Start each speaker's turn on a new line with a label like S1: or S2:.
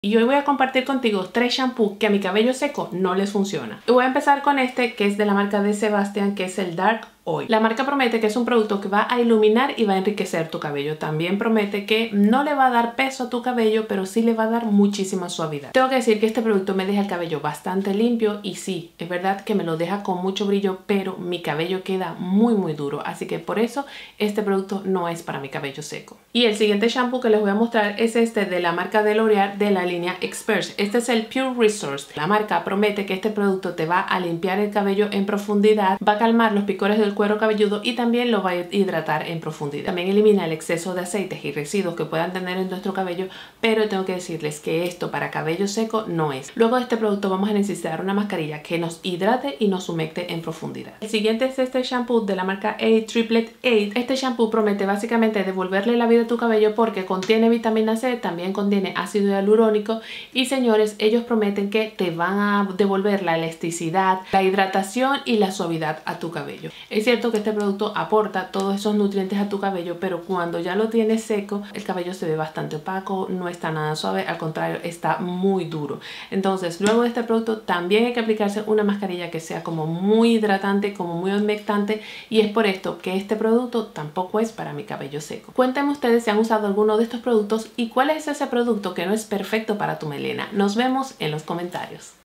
S1: Y hoy voy a compartir contigo 3 shampoos que a mi cabello seco no les funciona. Y voy a empezar con este que es de la marca de Sebastian, que es el Dark Oil. La marca promete que es un producto que va a iluminar y va a enriquecer tu cabello. También promete que no le va a dar peso a tu cabello, pero sí le va a dar muchísima suavidad. Tengo que decir que este producto me deja el cabello bastante limpio y sí, es verdad que me lo deja con mucho brillo, pero mi cabello queda muy duro. Así que por eso este producto no es para mi cabello seco. Y el siguiente shampoo que les voy a mostrar es este de la marca de L'Oreal de la línea Experts. Este es el Pure Resource. La marca promete que este producto te va a limpiar el cabello en profundidad, va a calmar los picores del cuero cabelludo y también lo va a hidratar en profundidad. También elimina el exceso de aceites y residuos que puedan tener en nuestro cabello, pero tengo que decirles que esto para cabello seco no es. Luego de este producto vamos a necesitar una mascarilla que nos hidrate y nos humecte en profundidad. El siguiente es este shampoo de la marca Triplet 8. Este shampoo promete básicamente devolverle la vida a tu cabello porque contiene vitamina C, también contiene ácido hialurónico y señores, ellos prometen que te van a devolver la elasticidad, la hidratación y la suavidad a tu cabello. Es cierto que este producto aporta todos esos nutrientes a tu cabello, pero cuando ya lo tienes seco, el cabello se ve bastante opaco, no está nada suave, al contrario, está muy duro. Entonces, luego de este producto también hay que aplicarse una mascarilla que sea como muy hidratante, como muy humectante, y es por esto que este producto tampoco es para mi cabello seco. Cuéntenme ustedes si han usado alguno de estos productos y cuál es ese producto que no es perfecto para tu melena. Nos vemos en los comentarios.